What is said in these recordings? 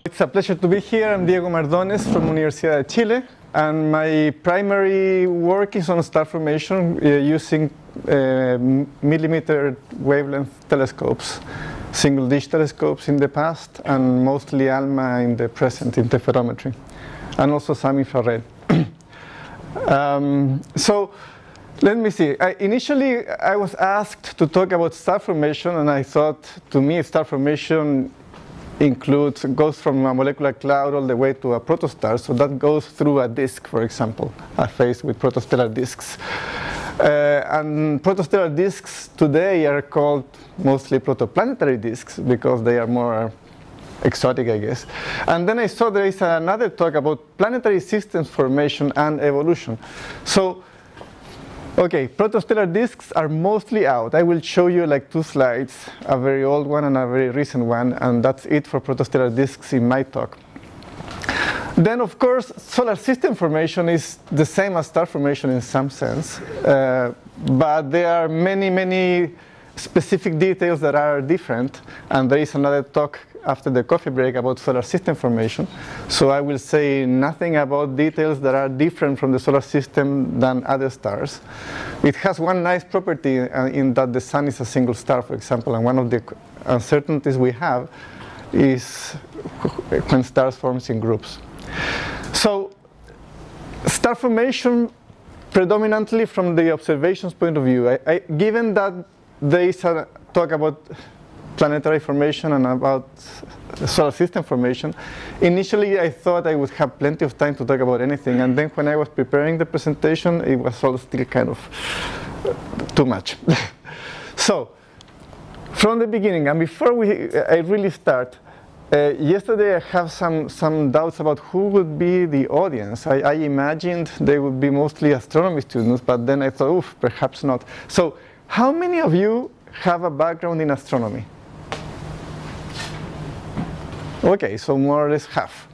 It's a pleasure to be here. I'm Diego Mardones from Universidad de Chile, and my primary work is on star formation using millimeter wavelength telescopes, single dish telescopes in the past, and mostly ALMA in the present interferometry, and also some infrared. So let me see. Initially, I was asked to talk about star formation, and I thought, to me, star formation goes from a molecular cloud all the way to a protostar. So that goes through a disk, for example, a phase with protostellar disks. And protostellar disks today are called mostly protoplanetary disks because they are more exotic, I guess. And then I saw there is another talk about planetary systems formation and evolution. So, okay, protostellar disks are mostly out. I will show you like 2 slides, a very old one and a very recent one, and that's it for protostellar disks in my talk. Then, of course, solar system formation is the same as star formation in some sense, but there are many, many specific details that are different, and there is another talk after the coffee break about solar system formation. So I will say nothing about details that are different from the solar system than other stars. It has one nice property in that the sun is a single star, for example, and one of the uncertainties we have is when stars form in groups. So star formation predominantly from the observations point of view. Given that there is a talk about planetary formation and about solar system formation, initially I thought I would have plenty of time to talk about anything, and then when I was preparing the presentation, it was all still kind of too much. So, from the beginning, and before I really start, yesterday I have some doubts about who would be the audience. I imagined they would be mostly astronomy students, but then I thought, oof, perhaps not. So, how many of you have a background in astronomy? Okay, so more or less half.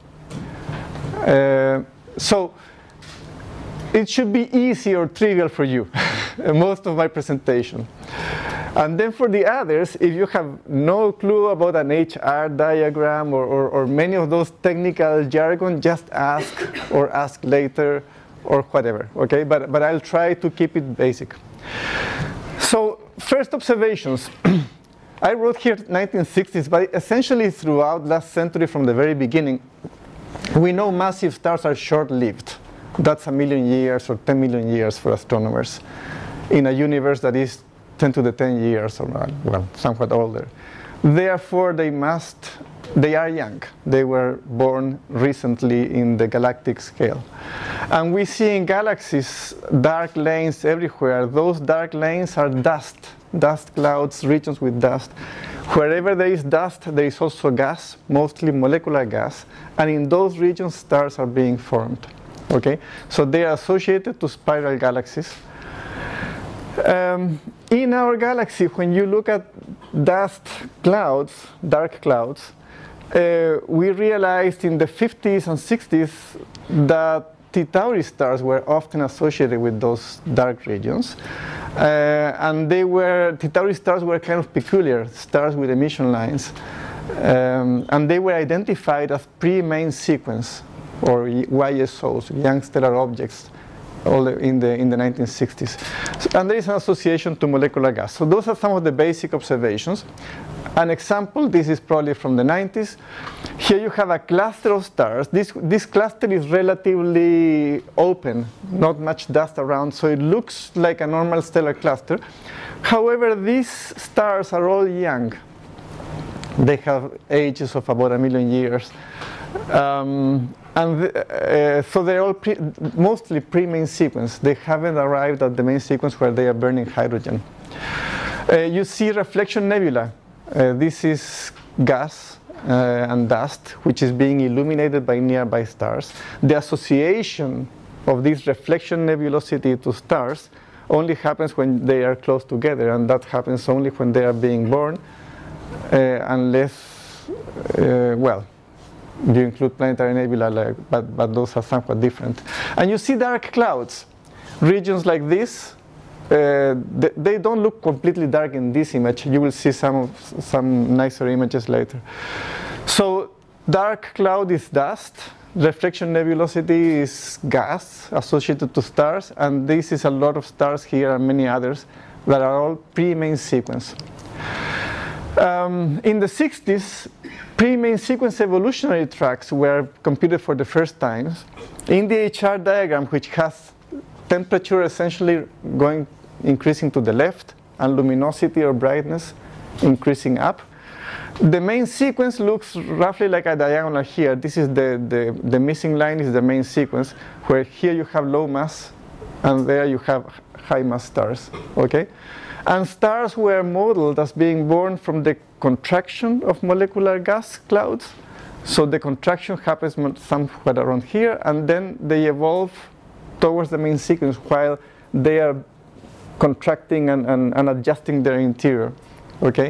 So it should be easy or trivial for you, most of my presentation. And then for the others, if you have no clue about an HR diagram or many of those technical jargon, just ask or ask later or whatever, okay? But I'll try to keep it basic. So first observations. I wrote here 1960s, but essentially throughout last century from the very beginning, we know massive stars are short-lived. That's 1 million years or 10 million years for astronomers in a universe that is 10 to the 10 years or, well, somewhat older. Therefore, they are young. They were born recently in the galactic scale. And we see in galaxies dark lanes everywhere. Those dark lanes are dust clouds, regions with dust. Wherever there is dust, there is also gas, mostly molecular gas. And in those regions, stars are being formed. Okay? So they are associated to spiral galaxies. In our galaxy, when you look at dust clouds, dark clouds, we realized in the 50s and 60s that T Tauri stars were often associated with those dark regions. And T Tauri stars were kind of peculiar, stars with emission lines. And they were identified as pre-main sequence, or YSOs, young stellar objects, in the 1960s. And there is an association to molecular gas. So those are some of the basic observations. An example, this is probably from the 90s. Here you have a cluster of stars. This cluster is relatively open, not much dust around, so it looks like a normal stellar cluster. However, these stars are all young. They have ages of about 1 million years. So they're all mostly pre-main sequence. They haven't arrived at the main sequence where they are burning hydrogen. You see reflection nebula. This is gas and dust, which is being illuminated by nearby stars. The association of this reflection nebulosity to stars only happens when they are close together, and that happens only when they are being born, unless, well, you include planetary nebula, but those are somewhat different. And you see dark clouds, regions like this. They don't look completely dark in this image. You will see some nicer images later. So dark cloud is dust. Reflection nebulosity is gas associated to stars, and this is a lot of stars here and many others that are all pre-main sequence. In the 60s, pre-main sequence evolutionary tracks were computed for the first time. In the HR diagram, which has temperature essentially increasing to the left and luminosity or brightness increasing up, the main sequence looks roughly like a diagonal here. This is the missing line is the main sequence, where here you have low mass and there you have high mass stars, okay? And stars were modeled as being born from the contraction of molecular gas clouds. So the contraction happens somewhere around here, and then they evolve towards the main sequence while they are contracting and adjusting their interior, okay?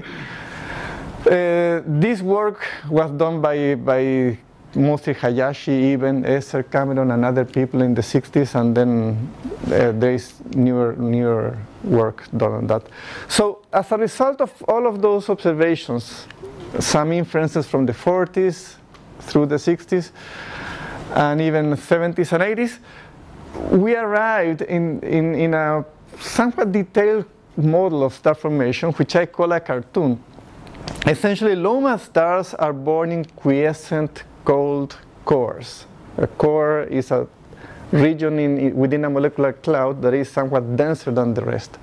This work was done by mostly Hayashi, even Esser, Cameron, and other people in the 60s, and then there is newer work done on that. So as a result of all of those observations, some inferences from the 40s through the 60s, and even 70s and 80s, we arrived in a somewhat detailed model of star formation, which I call a cartoon. Essentially, low-mass stars are born in quiescent cold cores. A core is a region within a molecular cloud that is somewhat denser than the rest.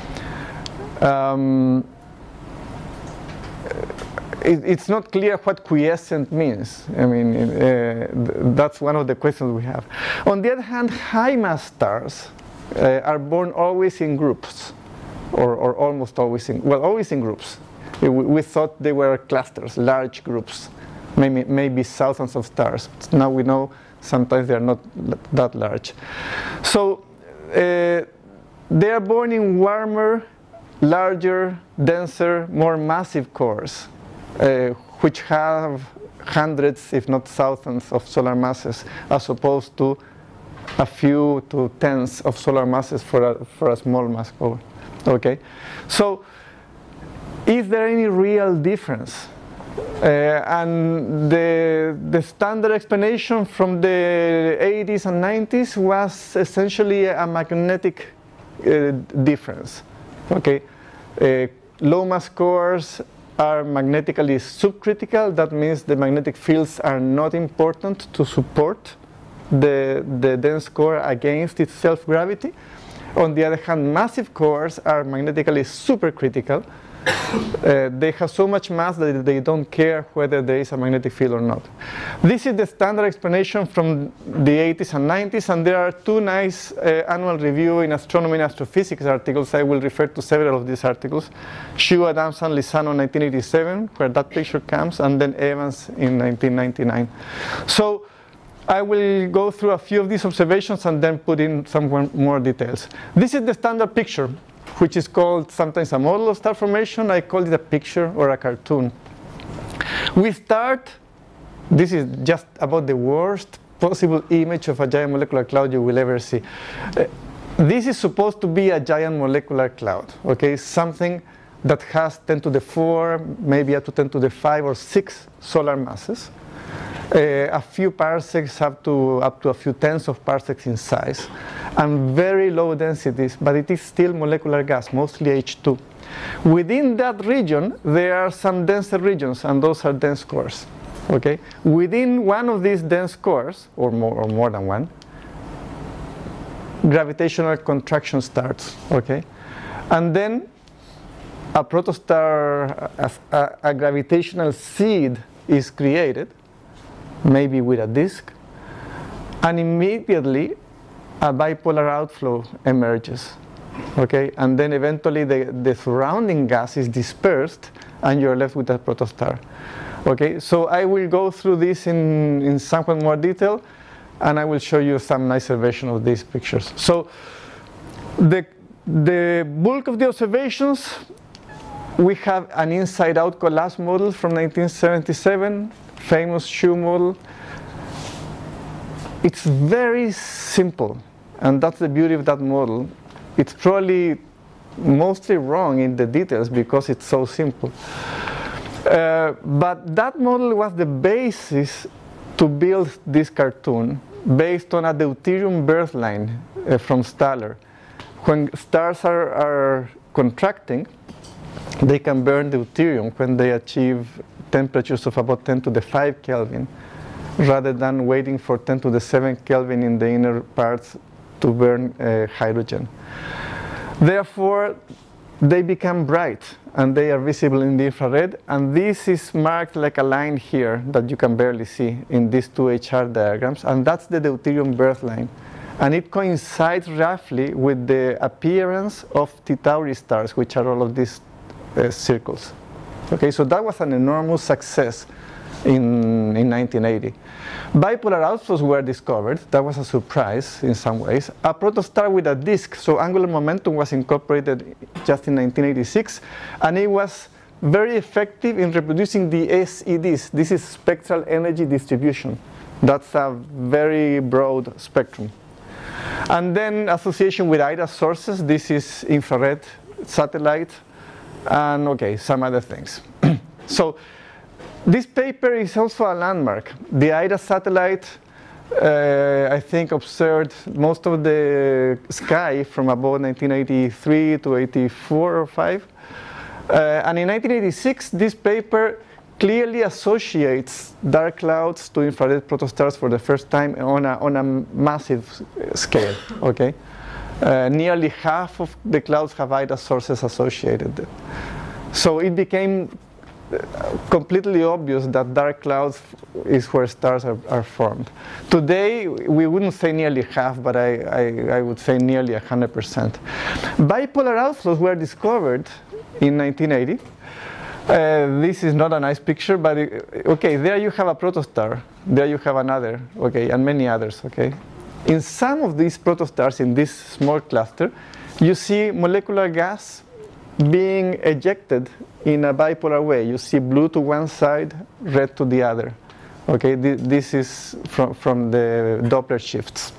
It's not clear what quiescent means. I mean, that's one of the questions we have. On the other hand, high-mass stars are born always in groups, or almost always always in groups. We thought they were clusters, large groups, maybe thousands of stars. Now we know sometimes they are not that large. So they are born in warmer, larger, denser, more massive cores, which have hundreds, if not thousands, of solar masses, as opposed to a few to tens of solar masses for a small mass core. Okay, so is there any real difference? And the standard explanation from the 80s and 90s was essentially a magnetic difference. Okay, low mass cores are magnetically subcritical. That means the magnetic fields are not important to support the dense core against its self-gravity. On the other hand, massive cores are magnetically supercritical. They have so much mass that they don't care whether there is a magnetic field or not. This is the standard explanation from the 80s and 90s, and there are two nice annual review in astronomy and astrophysics articles. I will refer to several of these articles. Xu, Adams, and Lizano in 1987, where that picture comes, and then Evans in 1999. So I will go through a few of these observations and then put in some more details. This is the standard picture, which is called sometimes a model of star formation. I call it a picture or a cartoon. We start, this is just about the worst possible image of a giant molecular cloud you will ever see. This is supposed to be a giant molecular cloud, okay? Something that has 10 to the 4, maybe up to 10 to the 5 or 6 solar masses. A few parsecs up to a few tens of parsecs in size, and very low densities, but it is still molecular gas, mostly H2. Within that region, there are some denser regions, and those are dense cores. Okay? Within one of these dense cores, or more than one, gravitational contraction starts. Okay? And then a protostar, a gravitational seed is created, maybe with a disk, and immediately a bipolar outflow emerges, okay? And then eventually the surrounding gas is dispersed and you're left with a protostar, okay? So I will go through this in somewhat more detail, and I will show you some nicer version of these pictures. So the bulk of the observations, we have an inside-out collapse model from 1977, famous Xu model. It's very simple, and that's the beauty of that model. It's probably mostly wrong in the details because it's so simple. But that model was the basis to build this cartoon based on a deuterium birth line from Staller. When stars are contracting, they can burn deuterium when they achieve temperatures of about 10 to the 5 Kelvin, rather than waiting for 10 to the 7 Kelvin in the inner parts to burn hydrogen. Therefore, they become bright, and they are visible in the infrared, and this is marked like a line here that you can barely see in these two HR diagrams, and that's the deuterium birth line. And it coincides roughly with the appearance of T Tauri stars, which are all of these circles. Okay, so that was an enormous success in 1980. Bipolar outflows were discovered. That was a surprise in some ways. A protostar with a disk, so angular momentum was incorporated just in 1986, and it was very effective in reproducing the SEDs. This is spectral energy distribution. That's a very broad spectrum. And then association with IRAS sources. This is infrared satellite, and okay, some other things. So this paper is also a landmark. The IRAS satellite, I think, observed most of the sky from about 1983 to 84 or 5. And in 1986, this paper clearly associates dark clouds to infrared protostars for the first time on a massive scale. Okay, nearly half of the clouds have IRAS sources associated. So it became completely obvious that dark clouds is where stars are formed. Today, we wouldn't say nearly half, but I would say nearly 100%. Bipolar outflows were discovered in 1980. This is not a nice picture, but okay, there you have a protostar. There you have another, okay, and many others, okay. In some of these protostars, in this small cluster, you see molecular gas being ejected in a bipolar way. You see blue to one side, red to the other. Okay, this is from the Doppler shifts.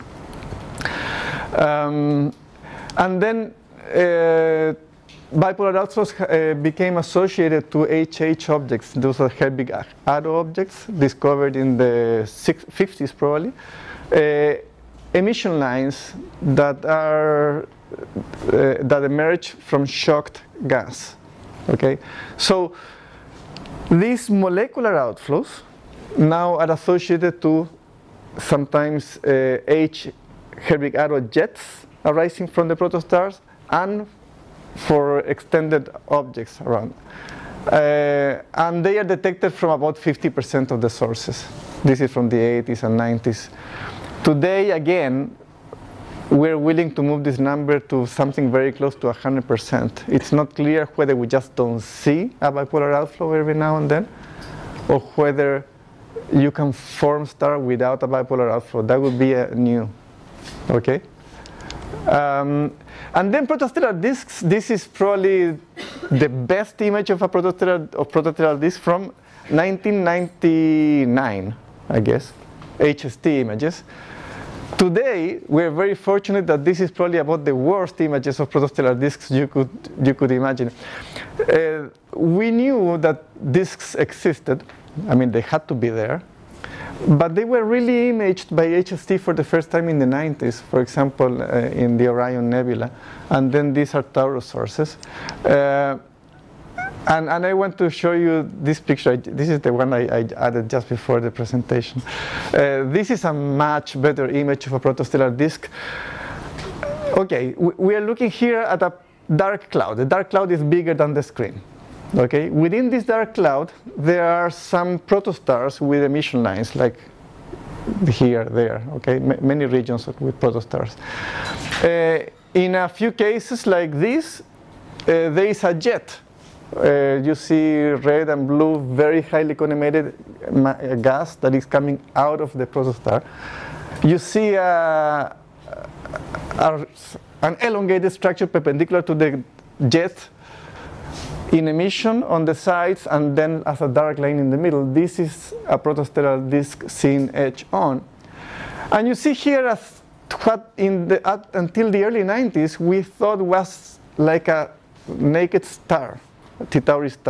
And then bipolar outflows became associated to HH objects. Those are Herbig Arrow objects discovered in the 50s probably. Emission lines that are that emerge from shocked gas. Okay, so these molecular outflows now are associated to sometimes H Herbig Arrow jets arising from the protostars and for extended objects around. And they are detected from about 50% of the sources. This is from the 80s and 90s. Today, again, we're willing to move this number to something very close to 100%. It's not clear whether we just don't see a bipolar outflow every now and then, or whether you can form star without a bipolar outflow. That would be new, okay? And then protostellar disks. This is probably the best image of a protostellar disk from 1999, I guess, HST images. Today, we're very fortunate that this is probably about the worst images of protostellar disks you could imagine. We knew that disks existed. I mean, they had to be there. But they were really imaged by HST for the first time in the 90s, for example, in the Orion Nebula. And then these are Taurus sources. And I want to show you this picture. This is the one I added just before the presentation. This is a much better image of a protostellar disk. Okay, we are looking here at a dark cloud. The dark cloud is bigger than the screen. Okay, within this dark cloud, there are some protostars with emission lines, like here, there. Okay, many regions with protostars. In a few cases like this, there is a jet. You see red and blue, very highly collimated gas that is coming out of the protostar. You see an elongated structure perpendicular to the jet in emission on the sides, and then as a dark line in the middle. This is a protostellar disk seen edge on. And you see here as what until the early 90s we thought was like a naked star, a T Tauri star.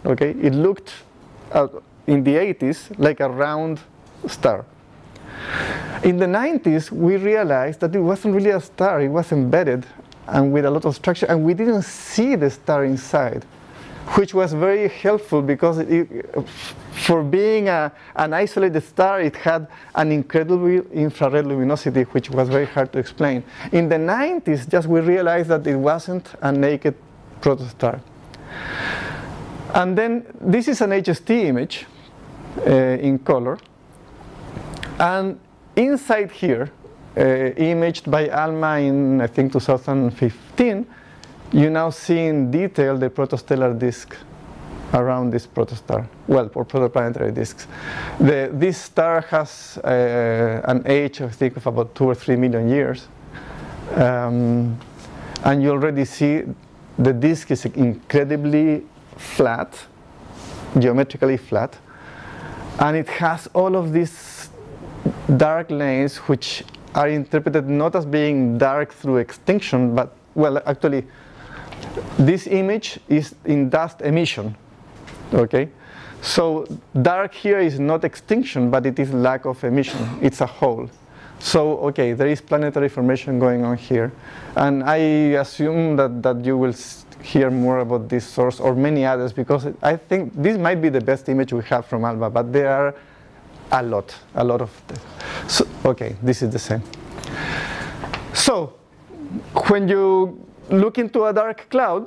Okay, it looked in the 80s like a round star. In the 90s, we realized that it wasn't really a star, it was embedded and with a lot of structure, and we didn't see the star inside, which was very helpful because for being an isolated star, it had an incredible infrared luminosity, which was very hard to explain. In the 90s, just we realized that it wasn't a naked protostar. And then this is an HST image in color. And inside here, imaged by ALMA in, I think, 2015, you now see in detail the protostellar disk around this protostar, well, for protoplanetary disks. This star has an age, I think, of about 2 or 3 million years. And you already see the disk is incredibly flat, geometrically flat. And it has all of these dark lanes, which are interpreted not as being dark through extinction, but, well, actually, this image is in dust emission, okay? So dark here is not extinction, but it is lack of emission. It's a hole. So, okay, there is planetary formation going on here. And I assume that you will hear more about this source or many others, because I think this might be the best image we have from ALMA, but there are a lot of them. So, okay, this is the same. So when you look into a dark cloud,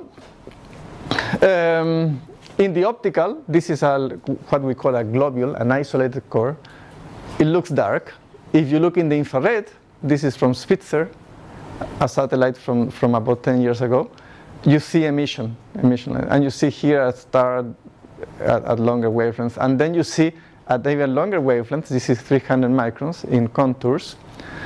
in the optical, this is what we call a globule, an isolated core. It looks dark. If you look in the infrared, this is from Spitzer, a satellite from about 10 years ago, you see emission, and you see here a star at longer wavelengths, and then you see at even longer wavelengths, this is 300 microns in contours,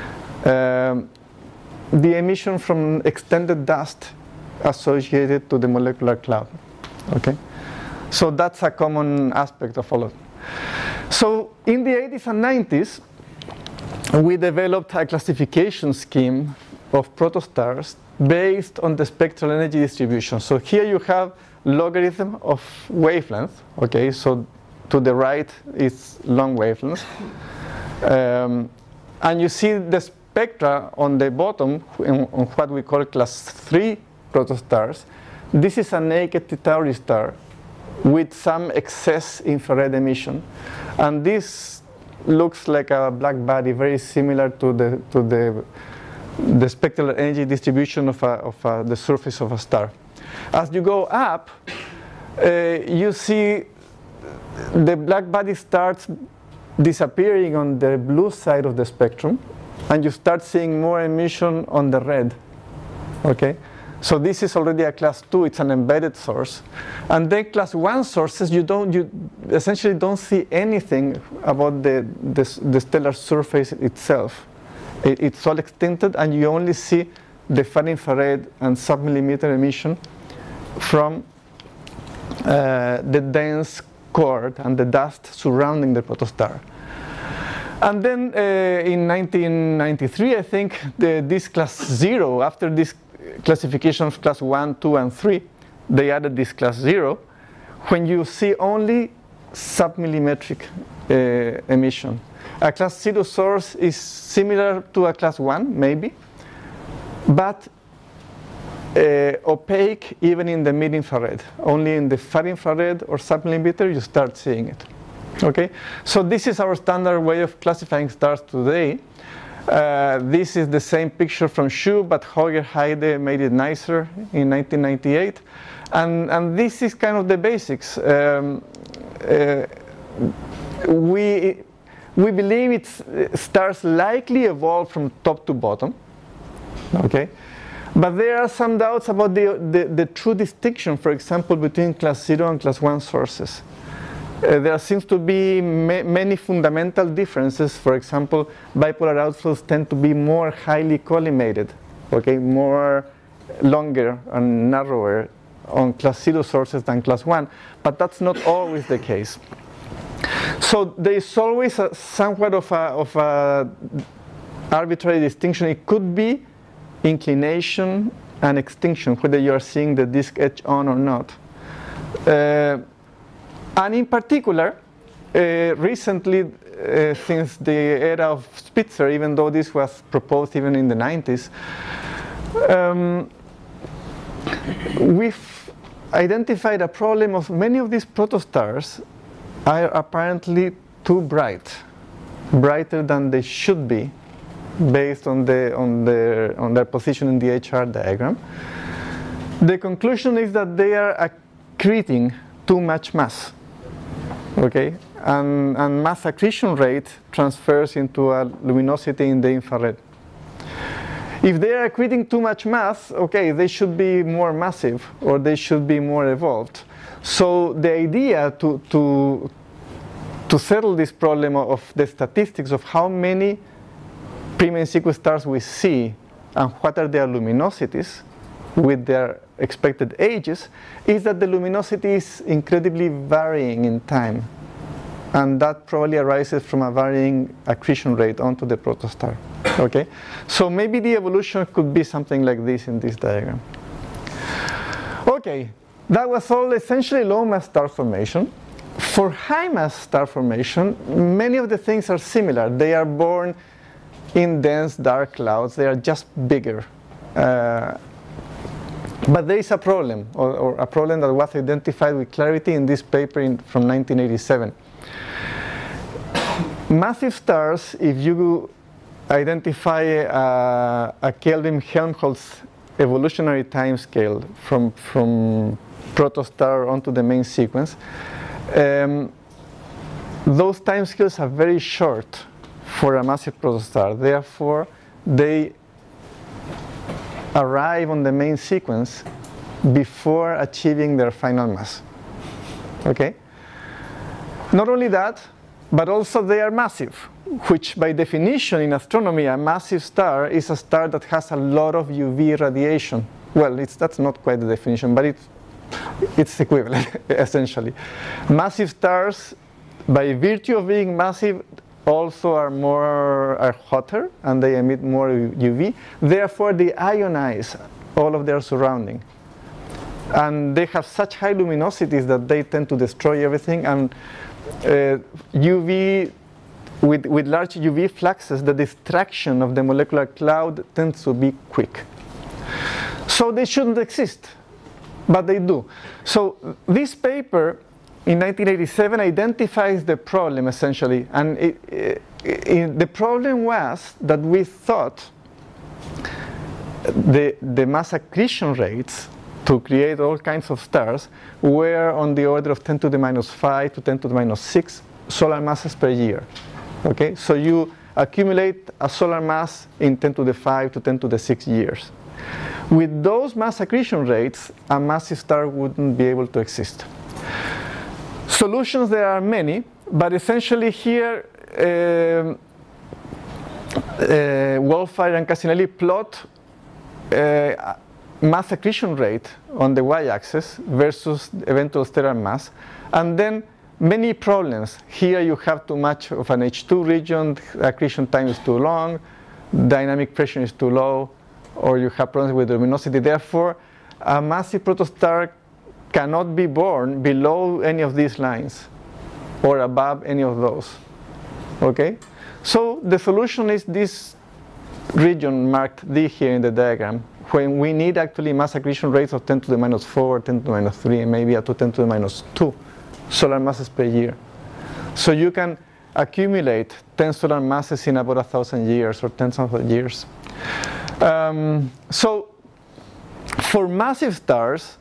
the emission from extended dust associated to the molecular cloud, okay? So that's a common aspect of all of them. So in the 80s and 90s, we developed a classification scheme of protostars based on the spectral energy distribution. So here you have logarithm of wavelength, okay? So to the right is long wavelengths. And you see the spectra on the bottom on what we call class 3 protostars. This is a naked Tauri star with some excess infrared emission. And this looks like a black body, very similar to the spectral energy distribution of the surface of a star. As you go up, you see the black body starts disappearing on the blue side of the spectrum, and you start seeing more emission on the red, okay? So this is already a class 2, it's an embedded source. And then class 1 sources, you essentially don't see anything about the stellar surface itself. It's all extincted, and you only see the far infrared and sub-millimeter emission from the dense core and the dust surrounding the protostar. And then in 1993, I think, this class 0, after this classification of class 1, 2, and 3, they added this class 0, when you see only sub-millimetric emission. A class 0 source is similar to a class 1, maybe, but opaque even in the mid-infrared. Only in the far infrared or sub-millimeter you start seeing it. Okay, so this is our standard way of classifying stars today. This is the same picture from Shu, but Holger Heide made it nicer in 1998. And this is kind of the basics. We believe stars likely evolve from top to bottom. Okay, but there are some doubts about the true distinction, for example, between class 0 and class 1 sources. There seems to be many fundamental differences. For example, bipolar outflows tend to be more highly collimated, okay, more longer and narrower on class 0 sources than class 1, but that's not always the case. So there is always somewhat of a arbitrary distinction. It could be inclination and extinction, whether you are seeing the disk edge on or not. And in particular, recently, since the era of Spitzer, even though this was proposed even in the 90s, we've identified a problem of many of these protostars are apparently too bright, brighter than they should be, based on their position in the HR diagram. The conclusion is that they are accreting too much mass, okay? And mass accretion rate transfers into a luminosity in the infrared. If they are accreting too much mass, okay, they should be more massive or they should be more evolved. So the idea to settle this problem of the statistics of how many pre-main sequence stars we see and what are their luminosities with their expected ages is that the luminosity is incredibly varying in time. And that probably arises from a varying accretion rate onto the protostar. Okay? So maybe the evolution could be something like this in this diagram. Okay, that was all essentially low mass star formation. For high mass star formation, many of the things are similar. They are born in dense dark clouds. They are just bigger. But there is a problem, or a problem that was identified with clarity in this paper from 1987. Massive stars, if you identify a Kelvin-Helmholtz evolutionary time scale from protostar onto the main sequence, those time scales are very short for a massive protostar. Therefore, they arrive on the main sequence before achieving their final mass. Okay? Not only that, but also they are massive, which by definition in astronomy, a massive star is a star that has a lot of UV radiation. Well, that's not quite the definition, but it's equivalent, essentially. Massive stars, by virtue of being massive, also are hotter and they emit more UV. Therefore, they ionize all of their surrounding. And they have such high luminosities that they tend to destroy everything. And UV, with large UV fluxes, the destruction of the molecular cloud tends to be quick. So they shouldn't exist, but they do. So this paper in 1987 identifies the problem essentially, and the problem was that we thought the mass accretion rates to create all kinds of stars were on the order of 10 to the minus 5 to 10 to the minus 6 solar masses per year. Okay, so you accumulate a solar mass in 10 to the 5 to 10 to the 6 years. With those mass accretion rates, a massive star wouldn't be able to exist. Solutions, there are many, but essentially here Wolfire and Cassinelli plot mass accretion rate on the y-axis versus eventual stellar mass, and then many problems. Here you have too much of an H2 region, accretion time is too long, dynamic pressure is too low, or you have problems with luminosity. Therefore, a massive protostar cannot be born below any of these lines or above any of those. Okay? So the solution is this region marked D here in the diagram, when we need actually mass accretion rates of 10 to the minus 4, 10 to the minus 3, and maybe up to 10 to the minus 2 solar masses per year. So you can accumulate 10 solar masses in about 1,000 years or tens of years. So for massive stars,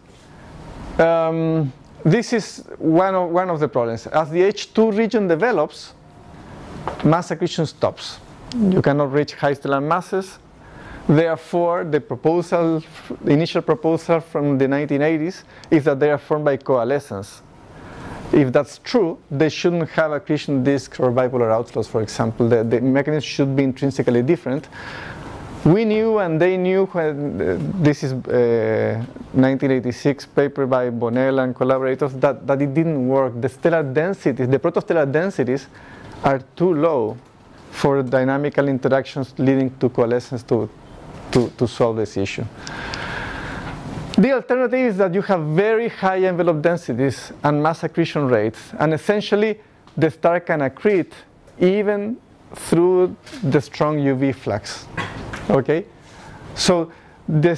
this is one of the problems. As the H2 region develops, mass accretion stops. You cannot reach high stellar masses. Therefore, the initial proposal from the 1980s is that they are formed by coalescence. If that's true, they shouldn't have accretion disks or bipolar outflows, for example. The mechanism should be intrinsically different. We knew, and they knew, when this is 1986 paper by Bonnell and collaborators, that it didn't work. The stellar densities, the protostellar densities, are too low for dynamical interactions leading to coalescence to solve this issue. The alternative is that you have very high envelope densities and mass accretion rates, and essentially the star can accrete even through the strong UV flux. Okay, so the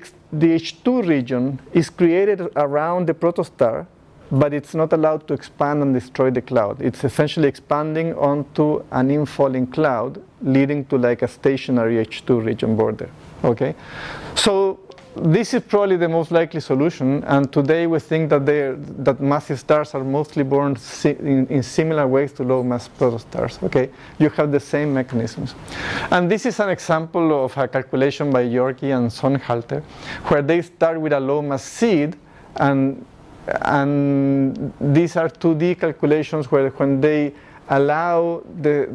H2 region is created around the protostar, but it's not allowed to expand and destroy the cloud. It's essentially expanding onto an infalling cloud, leading to like a stationary H2 region border. Okay, so this is probably the most likely solution, and today we think that that massive stars are mostly born in similar ways to low mass protostars. Okay, you have the same mechanisms, and this is an example of a calculation by Yorke and Sonnhalter, where they start with a low mass seed, and these are 2D calculations where when they allow the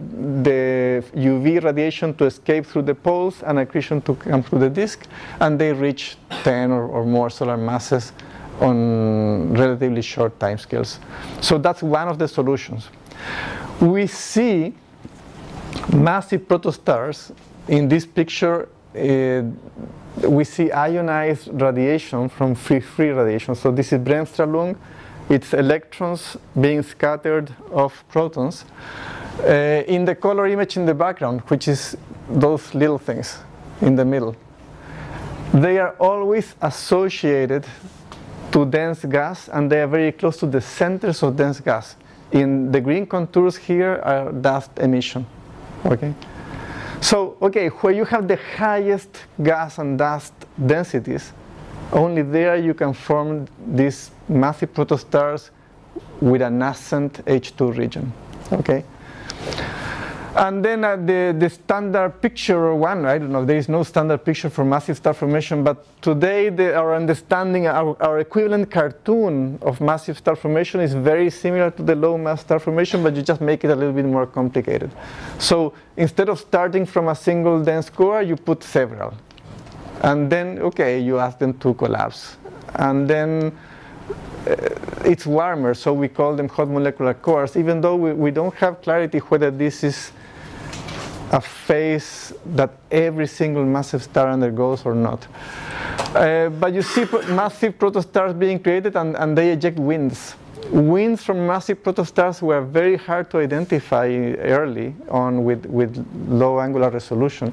UV radiation to escape through the poles and accretion to come through the disk, and they reach 10 or more solar masses on relatively short timescales. So that's one of the solutions. We see massive protostars. In this picture, we see ionized radiation from free radiation. So this is Bremsstrahlung. It's electrons being scattered off protons in the color image in the background, which is those little things in the middle. They are always associated to dense gas, and they are very close to the centers of dense gas. In the green contours here are dust emission. Okay, so okay, where you have the highest gas and dust densities, only there you can form these massive protostars with a nascent H2 region. Okay, and then the standard picture, or one, I don't know, there is no standard picture for massive star formation, but today our understanding, our equivalent cartoon of massive star formation is very similar to the low mass star formation, but you just make it a little bit more complicated. So instead of starting from a single dense core, you put several. And then, okay, you ask them to collapse. And then it's warmer, so we call them hot molecular cores, even though we don't have clarity whether this is a phase that every single massive star undergoes or not. But you see massive protostars being created, and they eject winds. Winds from massive protostars were very hard to identify early on with low angular resolution,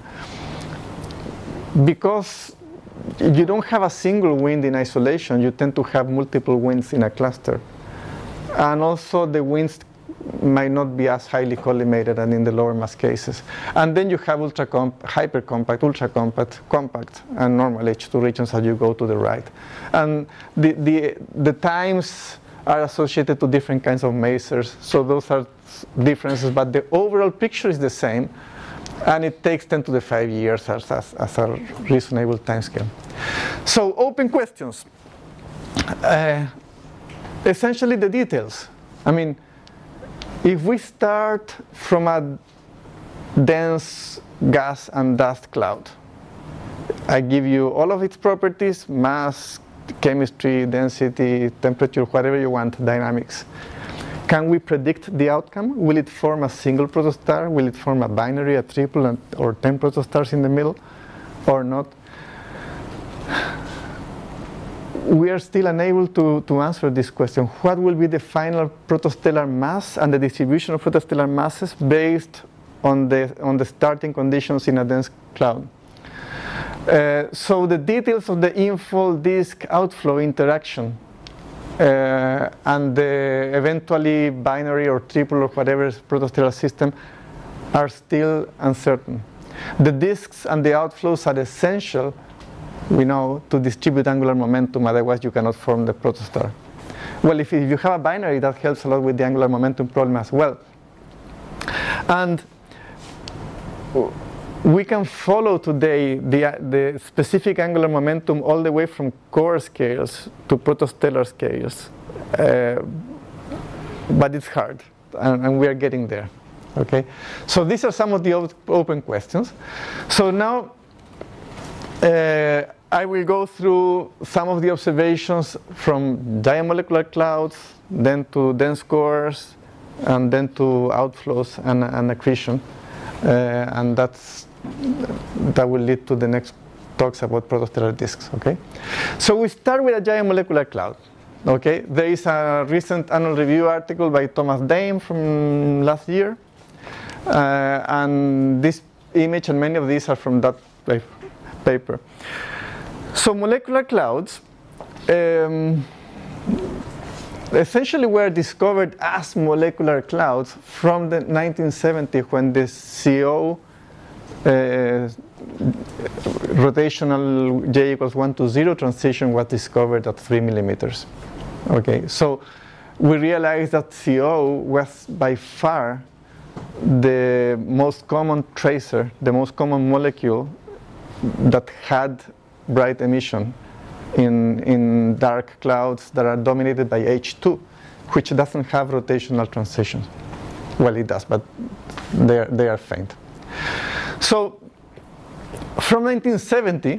because you don't have a single wind in isolation. You tend to have multiple winds in a cluster. And also the winds might not be as highly collimated and in the lower mass cases. And then you have hypercompact, ultra-compact, compact, and normal H2 regions as you go to the right. And the times are associated to different kinds of masers, so those are differences, but the overall picture is the same. And it takes 10 to the 5 years as a reasonable timescale. So open questions. Essentially the details. I mean, if we start from a dense gas and dust cloud, I give you all of its properties, mass, chemistry, density, temperature, whatever you want, dynamics. Can we predict the outcome? Will it form a single protostar? Will it form a binary, a triple, or 10 protostars in the middle, or not? We are still unable to answer this question. What will be the final protostellar mass and the distribution of protostellar masses based on the starting conditions in a dense cloud? So the details of the infall disk outflow interaction and the eventually binary or triple or whatever protostellar system are still uncertain. The disks and the outflows are essential, we know, to distribute angular momentum, otherwise you cannot form the protostar. Well, if you have a binary, that helps a lot with the angular momentum problem as well. And we can follow today the specific angular momentum all the way from core scales to protostellar scales. But it's hard, and we are getting there. Okay? So these are some of the open questions. So now I will go through some of the observations from giant molecular clouds, then to dense cores, and then to outflows and accretion. And that will lead to the next talks about protostellar disks. Okay, so we start with a giant molecular cloud. Okay, there is a recent annual review article by Thomas Dame from last year, and this image and many of these are from that paper. So molecular clouds essentially were discovered as molecular clouds from the 1970s when the CO rotational J equals 1 to 0 transition was discovered at 3 millimeters. Okay, so we realized that CO was by far the most common tracer, the most common molecule that had bright emission in dark clouds that are dominated by H2, which doesn't have rotational transitions. Well, it does, but they are faint. So from 1970,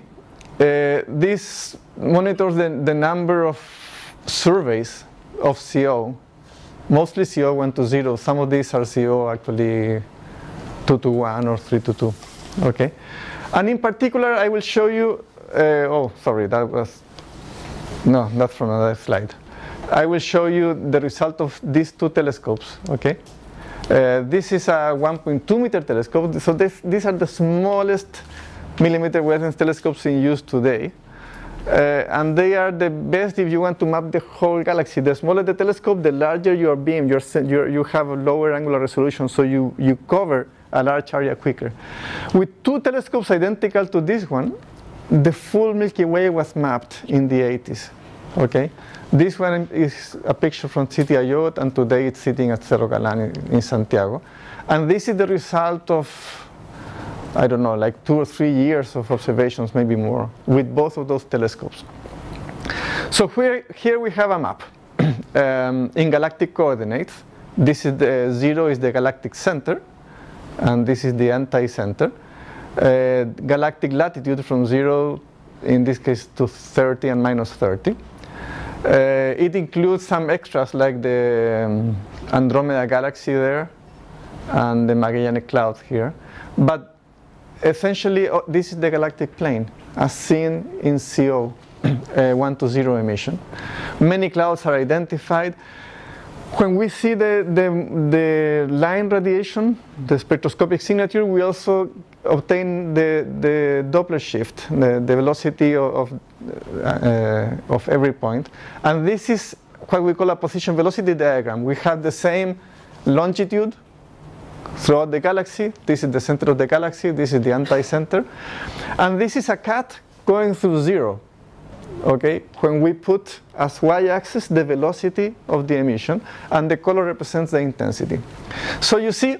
this monitors the number of surveys of CO, mostly CO 1 to 0. Some of these are CO actually 2 to 1 or 3 to 2. Okay, and in particular, I will show you. Oh, sorry, that was no, that's from another slide. I will show you the result of these two telescopes. Okay, this is a 1.2 meter telescope. So these are the smallest millimeter wavelength telescopes in use today. And they are the best if you want to map the whole galaxy. The smaller the telescope, the larger your beam. You have a lower angular resolution, so you cover a large area quicker. With two telescopes identical to this one, the full Milky Way was mapped in the 80s. Okay, this one is a picture from City Ayot, and today it's sitting at Cerro Galán in Santiago. And this is the result of, I don't know, like 2 or 3 years of observations, maybe more, with both of those telescopes. So here we have a map in galactic coordinates. This is the 0 is the galactic center, and this is the anti-center. Galactic latitude from 0, in this case, to 30 and minus 30. It includes some extras like the Andromeda galaxy there and the Magellanic Cloud here. But essentially, this is the galactic plane as seen in CO 1 to 0 emission. Many clouds are identified. When we see the line radiation, the spectroscopic signature, we also obtain the Doppler shift, the velocity of every point. And this is what we call a position velocity diagram. We have the same longitude throughout the galaxy. This is the center of the galaxy. This is the anti-center. And this is a cut going through 0. Okay, when we put as y-axis the velocity of the emission, and the color represents the intensity. So you see,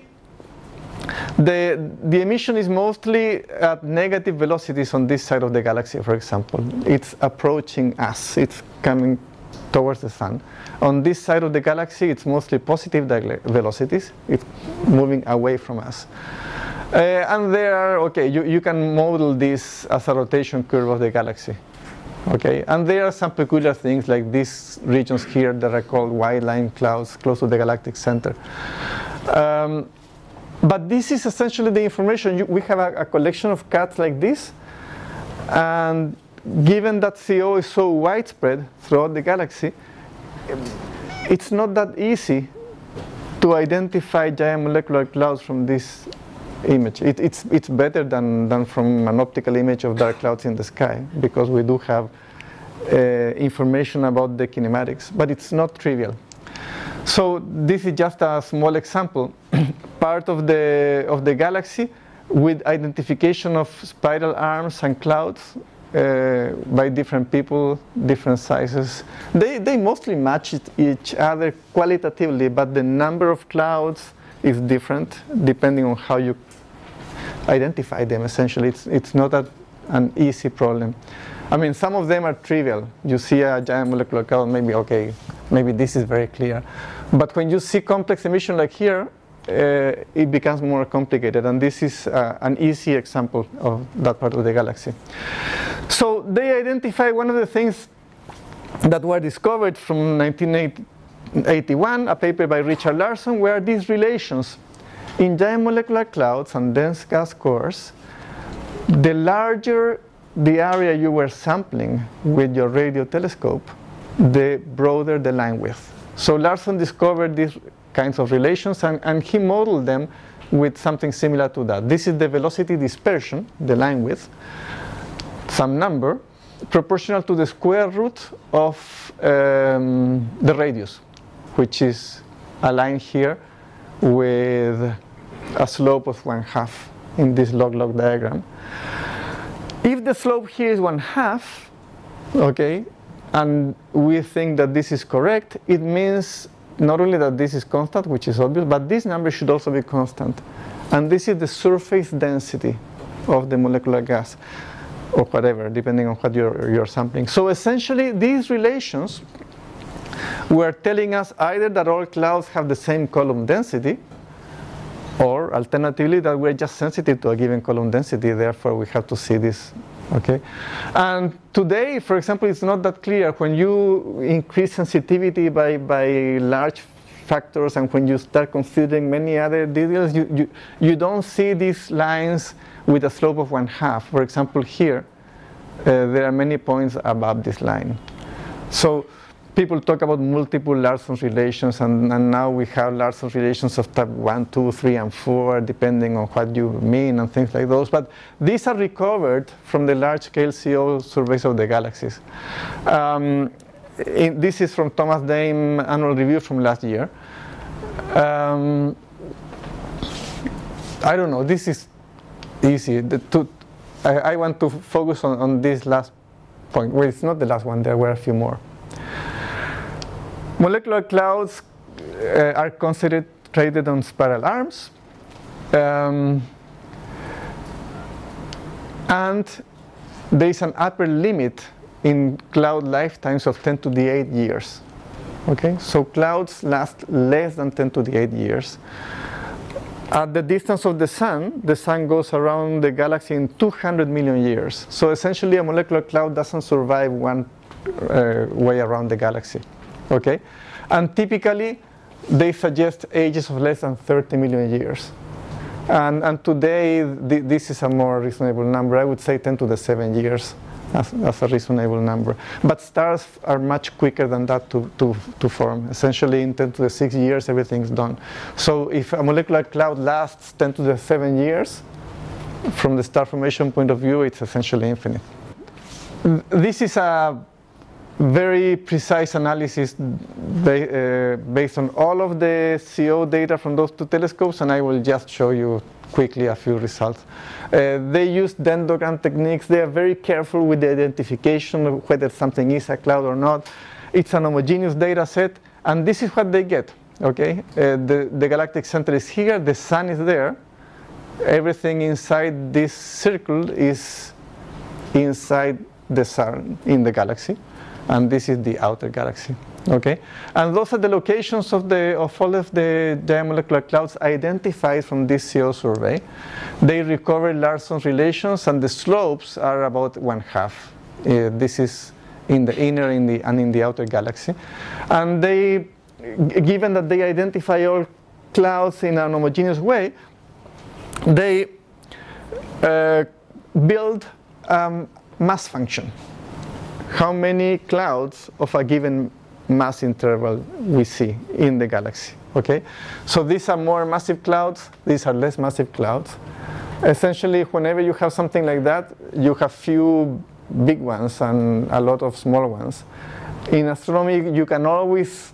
the emission is mostly at negative velocities on this side of the galaxy, for example. It's approaching us. It's coming towards the sun. On this side of the galaxy, it's mostly positive velocities. It's moving away from us. And there are, okay, you can model this as a rotation curve of the galaxy. Okay, and there are some peculiar things like these regions here that are called white line clouds close to the galactic center. But this is essentially the information. We have a collection of cuts like this, and given that CO is so widespread throughout the galaxy, it's not that easy to identify giant molecular clouds from this image. It's better than from an optical image of dark clouds in the sky, because we do have information about the kinematics, but it's not trivial. So this is just a small example, part of the galaxy with identification of spiral arms and clouds by different people, different sizes. They mostly match each other qualitatively, but the number of clouds is different depending on how you identify them. Essentially, it's not an easy problem. I mean, some of them are trivial. You see a giant molecular cloud, maybe this is very clear. But when you see complex emission like here, it becomes more complicated, and this is an easy example of that part of the galaxy. So they identify one of the things that were discovered from 1981, a paper by Richard Larson, were these relations. In giant molecular clouds and dense gas cores, the larger the area you were sampling with your radio telescope, the broader the line width. So Larson discovered these kinds of relations, and he modeled them with something similar to that. This is the velocity dispersion, the line width, some number, proportional to the square root of the radius, which is a line here with a slope of 1/2 in this log-log diagram. If the slope here is 1/2, okay, and we think that this is correct, it means not only that this is constant, which is obvious, but this number should also be constant. And this is the surface density of the molecular gas, or whatever, depending on what you're sampling. So essentially, these relations were telling us either that all clouds have the same column density, or alternatively that we're just sensitive to a given column density, therefore we have to see this. Okay, and today, for example, it's not that clear. When you increase sensitivity by large factors, and when you start considering many other details, you don't see these lines with a slope of 1/2. For example, here, there are many points above this line. So people talk about multiple Larson relations, and now we have Larson relations of type 1, 2, 3, and 4, depending on what you mean and things like those. But these are recovered from the large-scale CO surveys of the galaxies. This is from Thomas Dame annual review from last year. I don't know, this is easy. I want to focus on this last point. Well, it's not the last one, there were a few more. Molecular clouds are concentrated on spiral arms, and there is an upper limit in cloud lifetimes of 10 to the 8 years. Okay, so clouds last less than 10 to the 8 years. At the distance of the sun goes around the galaxy in 200 million years. So essentially, a molecular cloud doesn't survive one way around the galaxy. Okay, and typically they suggest ages of less than 30 million years. And today, this is a more reasonable number. I would say 10 to the 7 years as a reasonable number. But stars are much quicker than that to form. Essentially, in 10 to the 6 years, everything's done. So if a molecular cloud lasts 10 to the 7 years, from the star formation point of view, it's essentially infinite. This is a very precise analysis based on all of the CO data from those two telescopes, and I will just show you quickly a few results. They use dendrogram techniques. They are very careful with the identification of whether something is a cloud or not. It's an homogeneous data set, and this is what they get. Okay, the galactic center is here, the sun is there. Everything inside this circle is inside the sun in the galaxy. And this is the outer galaxy, okay? And those are the locations of all of the giant molecular clouds identified from this CO survey. They recover Larson relations, and the slopes are about 1/2. This is in the inner and in the outer galaxy. And they, given that they identify all clouds in an homogeneous way, they build mass function. How many clouds of a given mass interval we see in the galaxy, okay? So these are more massive clouds, these are less massive clouds. Essentially, whenever you have something like that, you have few big ones and a lot of small ones. In astronomy, you can always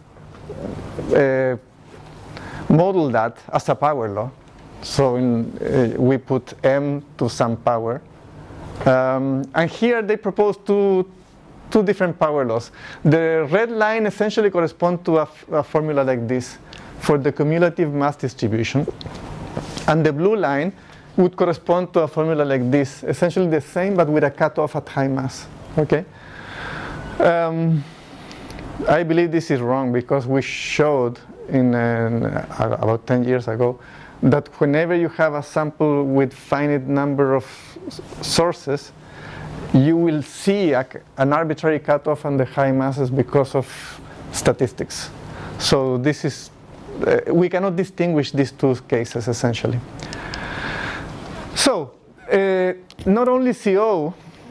model that as a power law. So we put m to some power. And here they propose two different power laws. The red line essentially corresponds to a formula like this for the cumulative mass distribution. And the blue line would correspond to a formula like this, essentially the same but with a cutoff at high mass. Okay? I believe this is wrong because we showed about 10 years ago that whenever you have a sample with finite number of sources, you will see an arbitrary cutoff on the high masses because of statistics. So this is, we cannot distinguish these two cases essentially. So not only CO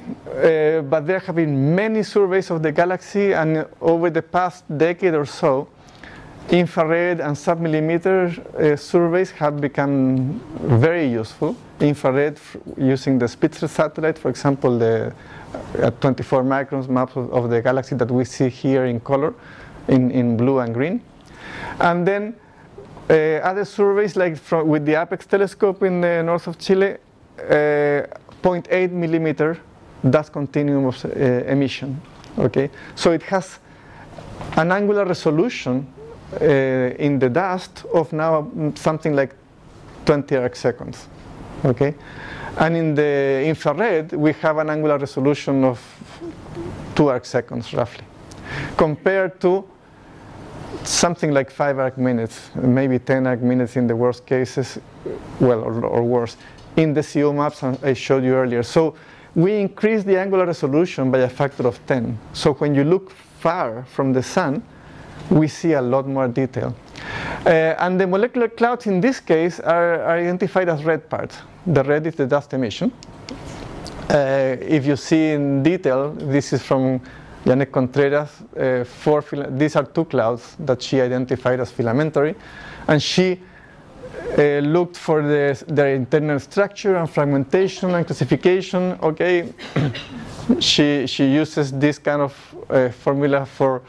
but there have been many surveys of the galaxy, and over the past decade or so, infrared and sub-millimeter surveys have become very useful. Infrared using the Spitzer satellite, for example, the 24 microns map of the galaxy that we see here in color, in blue and green. And then other surveys, like with the Apex telescope in the north of Chile, 0.8 millimeter dust continuum of emission. Okay, so it has an angular resolution in the dust of now something like 20 arc seconds. Okay, and in the infrared we have an angular resolution of 2 arc seconds roughly, compared to something like 5 arc minutes, maybe 10 arc minutes in the worst cases, well, or worse, in the CO maps I showed you earlier. So we increase the angular resolution by a factor of 10. So when you look far from the sun, we see a lot more detail. And the molecular clouds in this case are identified as red parts. The red is the dust emission. If you see in detail, this is from Janet Contreras. These are 2 clouds that she identified as filamentary. And she looked for their internal structure and fragmentation and classification. Okay, she uses this kind of formula for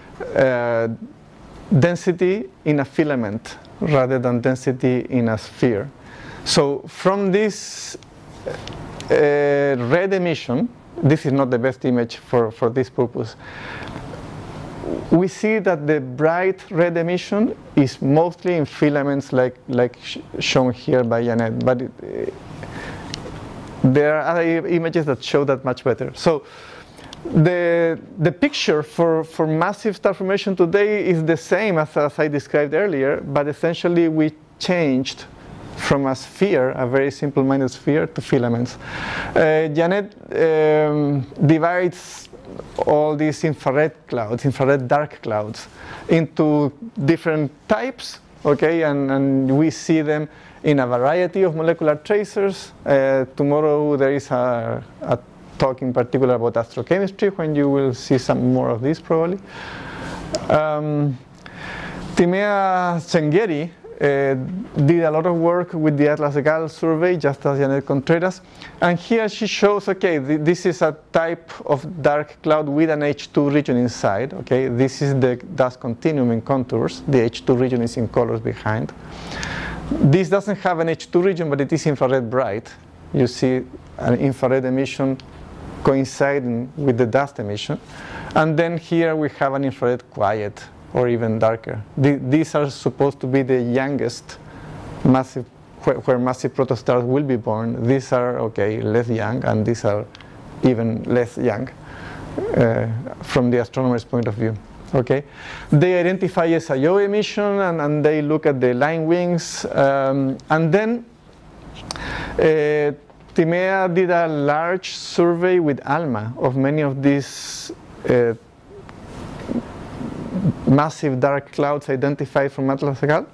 density in a filament rather than density in a sphere. So from this red emission, this is not the best image for this purpose, we see that the bright red emission is mostly in filaments like shown here by Janet, but there are other images that show that much better. So the picture for massive star formation today is the same as I described earlier, but essentially we changed from a sphere, a very simple-minded sphere, to filaments. Janet divides all these infrared clouds, infrared dark clouds, into different types, okay, and we see them in a variety of molecular tracers. Tomorrow there is a talk in particular about astrochemistry, when you will see some more of this probably. Timea Cengeri did a lot of work with the Atlas Gal survey, just as Janet Contreras. And here she shows, okay, this is a type of dark cloud with an H2 region inside. Okay, this is the dust continuum in contours. The H2 region is in colors behind. This doesn't have an H2 region, but it is infrared bright. You see an infrared emission coinciding with the dust emission. And then here we have an infrared quiet, or even darker. These are supposed to be the youngest massive, where massive protostars will be born. These are, okay, less young, and these are even less young from the astronomer's point of view. Okay, they identify SIO emission, and they look at the line wings, and then Timea did a large survey with ALMA of many of these massive dark clouds identified from Atlas Gal.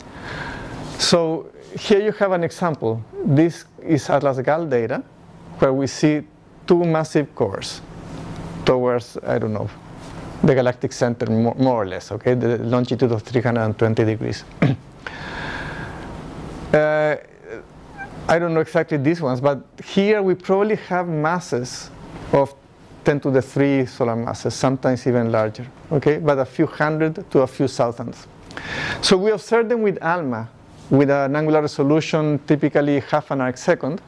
So here you have an example. This is Atlas Gal data, where we see 2 massive cores towards, I don't know, the galactic center, more or less, okay, the longitude of 320 degrees. I don't know exactly these ones, but here we probably have masses of 10 to the 3 solar masses, sometimes even larger, okay, but a few hundred to a few thousands. So we observe them with ALMA, with an angular resolution typically half an arc second,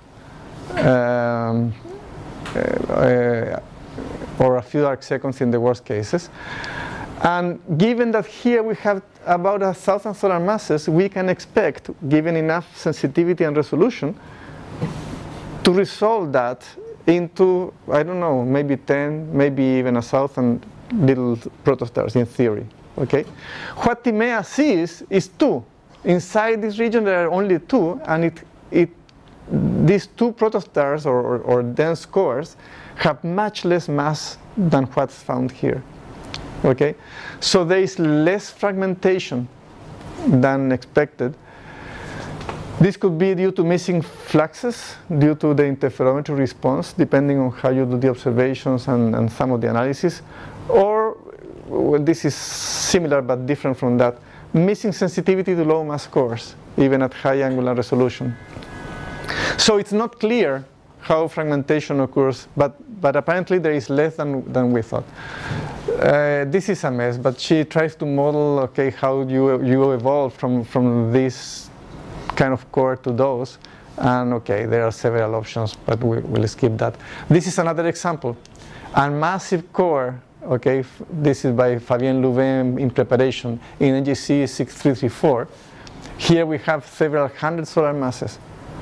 or a few arc seconds in the worst cases. And given that here we have about 1,000 solar masses, we can expect, given enough sensitivity and resolution, to resolve that into, I don't know, maybe 10, maybe even 1,000 little protostars in theory. Okay? What Timea sees is 2. Inside this region there are only 2, and these 2 protostars or dense cores have much less mass than what's found here. Okay? So there is less fragmentation than expected. This could be due to missing fluxes, due to the interferometry response, depending on how you do the observations and some of the analysis. Or, well, this is similar but different from that, missing sensitivity to low mass cores, even at high angular resolution. So it's not clear how fragmentation occurs, but apparently there is less than we thought. This is a mess, but she tries to model, okay, how you evolve from this kind of core to those. And okay, there are several options, but we'll skip that. This is another example. A massive core, okay, this is by Fabien Louvain in preparation in NGC 6334. Here we have several hundred solar masses.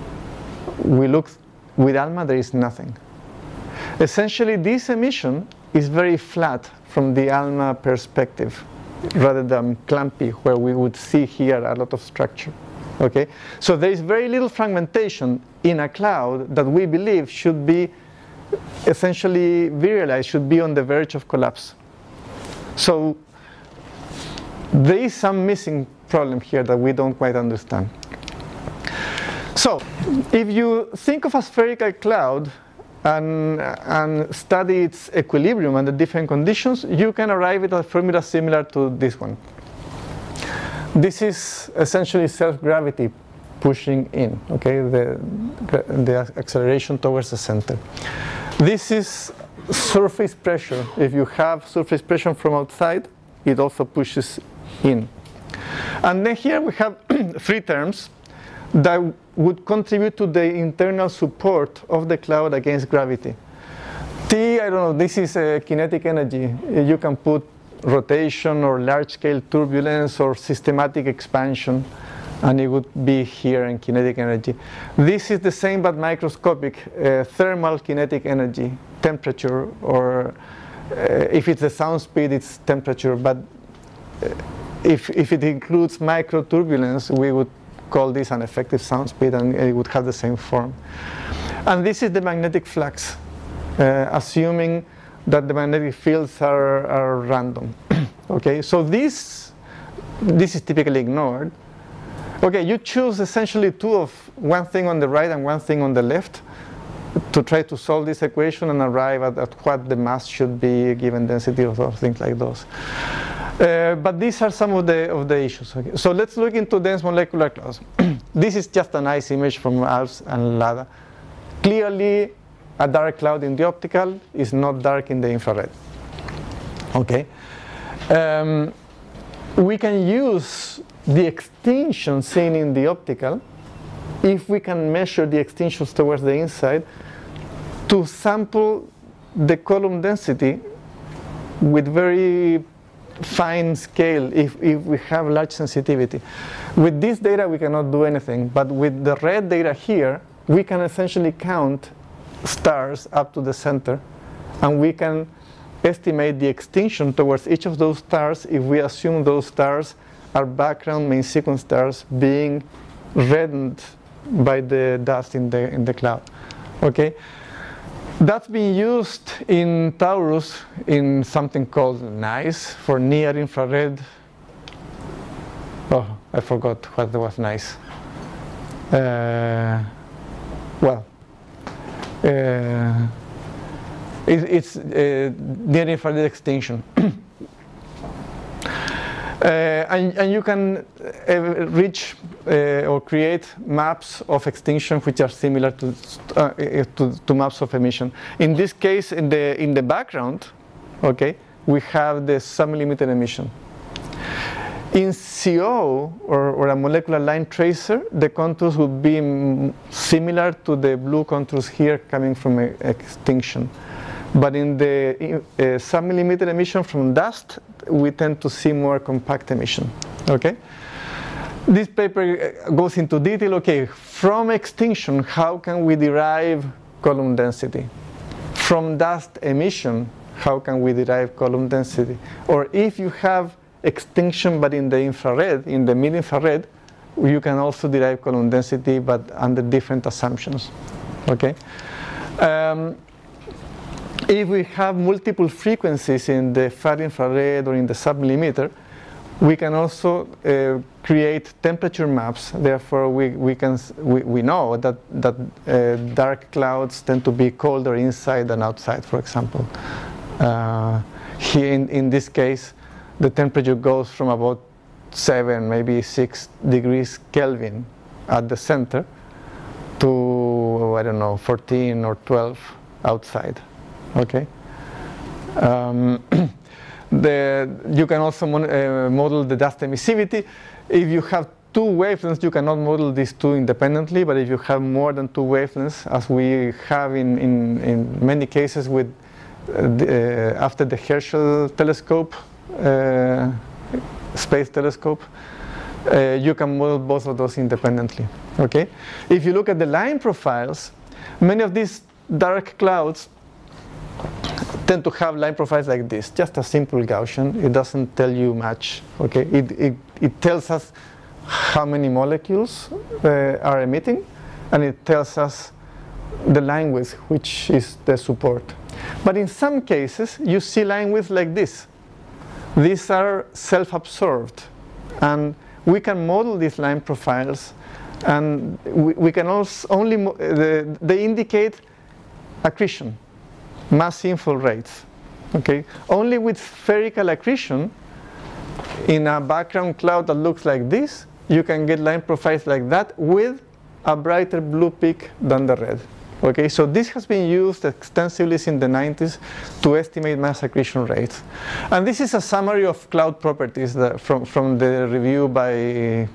We look with ALMA, there is nothing. Essentially, this emission is very flat from the ALMA perspective, rather than clumpy, where we would see here a lot of structure. Okay, so there is very little fragmentation in a cloud that we believe should be essentially virialized, should be on the verge of collapse. So there is some missing problem here that we don't quite understand. So if you think of a spherical cloud and study its equilibrium under different conditions, you can arrive at a formula similar to this one. This is essentially self-gravity pushing in, okay, the acceleration towards the center. This is surface pressure. If you have surface pressure from outside, it also pushes in. And then here we have three terms that would contribute to the internal support of the cloud against gravity. T, I don't know, this is kinetic energy. You can put rotation or large-scale turbulence or systematic expansion, and it would be here in kinetic energy. This is the same but microscopic, thermal kinetic energy, temperature, or if it's the sound speed, it's temperature, but if it includes micro turbulence, we would call this an effective sound speed, and it would have the same form. And this is the magnetic flux, assuming that the magnetic fields are random. Okay, so this is typically ignored. Okay, you choose essentially one thing on the right and one thing on the left to try to solve this equation and arrive at what the mass should be given density or things like those. But these are some of the issues. Okay. So let's look into dense molecular clouds. This is just a nice image from ALPS and LADA. Clearly, a dark cloud in the optical is not dark in the infrared. Okay. We can use the extinction seen in the optical, if we can measure the extinctions towards the inside, to sample the column density with very fine scale if we have large sensitivity. With this data we cannot do anything, but with the red data here we can essentially count stars up to the center, and we can estimate the extinction towards each of those stars if we assume those stars are background main sequence stars being reddened by the dust in the cloud. Okay, that's being used in Taurus in something called NICE, for near infrared. Oh, I forgot what was NICE. Well, it's near infrared extinction. And you can reach or create maps of extinction which are similar to maps of emission. In this case, in the background, okay, we have the sub-millimeter emission. In CO, or a molecular line tracer, the contours would be similar to the blue contours here coming from extinction. But in the sub-millimeter emission from dust, we tend to see more compact emission. Okay? This paper goes into detail. Okay, from extinction, how can we derive column density? From dust emission, how can we derive column density? Or if you have extinction but in the infrared, in the mid-infrared, you can also derive column density but under different assumptions. Okay? If we have multiple frequencies in the far infrared or in the sub-millimeter, We can also create temperature maps. Therefore, we know that dark clouds tend to be colder inside than outside, for example. Here in this case, the temperature goes from about 7, maybe 6 degrees Kelvin at the center to, I don't know, 14 or 12 outside. Okay. You can also model the dust emissivity. If you have two wavelengths, you cannot model these two independently, but if you have more than two wavelengths, as we have in many cases with after the Herschel telescope, space telescope, you can model both of those independently. Okay? If you look at the line profiles, many of these dark clouds tend to have line profiles like this, just a simple Gaussian. It doesn't tell you much. Okay? It tells us how many molecules are emitting, and it tells us the line width, which is the support. But in some cases, you see line width like this. These are self-absorbed, and we can model these line profiles, and we can also they indicate accretion, mass inflow rates. Okay, only with spherical accretion in a background cloud that looks like this, you can get line profiles like that with a brighter blue peak than the red. Okay, so this has been used extensively since the 90s to estimate mass accretion rates. And this is a summary of cloud properties from the review by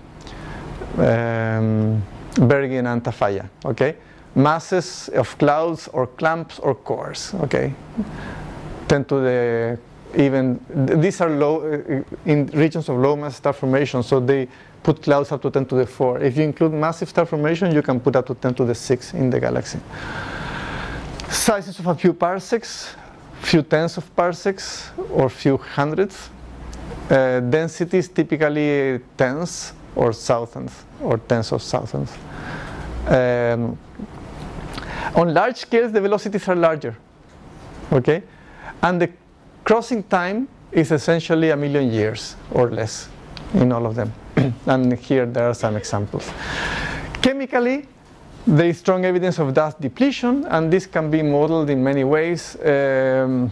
Bergin and Tafaya. Okay, masses of clouds or clumps or cores. Okay, tend to the these are low in regions of low mass star formation, so they put clouds up to 10 to the 4. If you include massive star formation, you can put up to 10 to the 6 in the galaxy. Sizes of a few parsecs, few tens of parsecs, or few hundreds. Densities typically tens or thousands, or tens of thousands. On large scales, the velocities are larger. Okay, and the crossing time is essentially 1,000,000 years or less in all of them. And here there are some examples. Chemically, there is strong evidence of dust depletion, and this can be modeled in many ways. The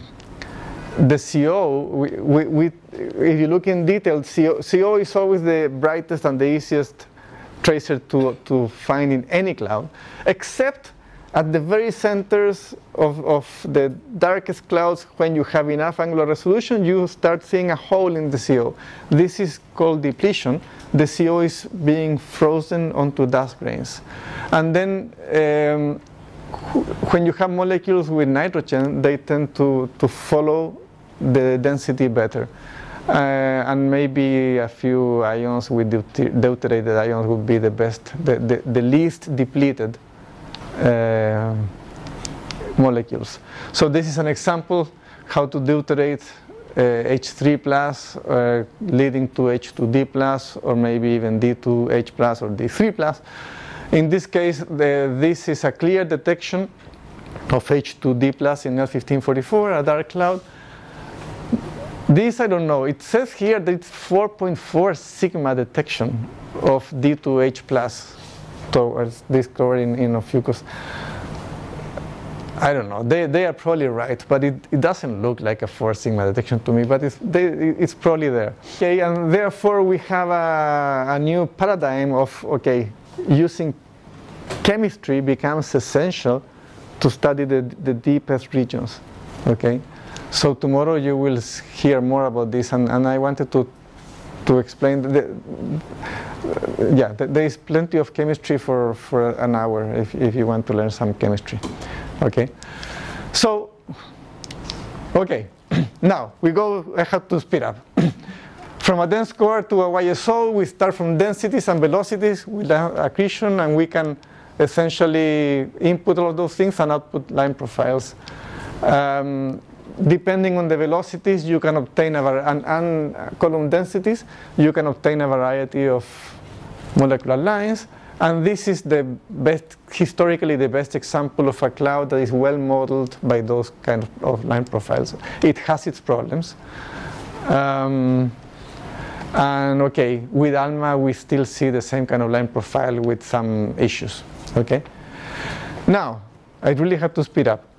CO, if you look in detail, CO is always the brightest and the easiest tracer to find in any cloud, except at the very centers of the darkest clouds. When you have enough angular resolution, you start seeing a hole in the CO. This is called depletion. The CO is being frozen onto dust grains. And then when you have molecules with nitrogen, they tend to follow the density better. And maybe a few ions with deuterated ions would be the best, the least depleted molecules. So this is an example how to deuterate H3 plus leading to H2D plus, or maybe even D2H plus or D3 plus. In this case, this is a clear detection of H2D plus in L1544, a dark cloud. This I don't know. It says here that it's 4.4 sigma detection of D2H plus towards this core in Ophiuchus. I don't know. They are probably right, but it doesn't look like a 4 sigma detection to me, but it's probably there. Okay, and therefore we have a new paradigm of, okay, using chemistry becomes essential to study the deepest regions. Okay, so tomorrow you will hear more about this, and I wanted to explain there is plenty of chemistry for an hour if you want to learn some chemistry. Okay, so okay, now I have to speed up. From a dense core to a YSO, we start from densities and velocities with accretion, and we can essentially input all of those things and output line profiles. Depending on the velocities, you can obtain and column densities, you can obtain a variety of molecular lines. And this is the best, historically the best example of a cloud that is well modeled by those kind of line profiles. It has its problems. And okay, with ALMA, we still see the same kind of line profile with some issues. Okay. Now, I really have to speed up.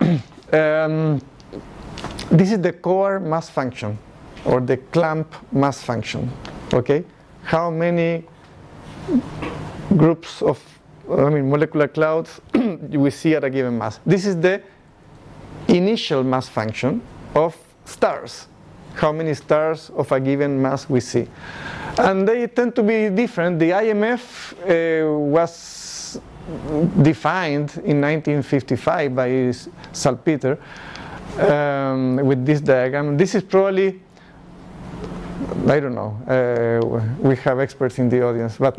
This is the core mass function, or the clamp mass function. Okay. How many groups of molecular clouds we see at a given mass? This is the initial mass function of stars. How many stars of a given mass we see. And they tend to be different. The IMF was defined in 1955 by Salpeter with this diagram. This is probably, I don't know, we have experts in the audience, but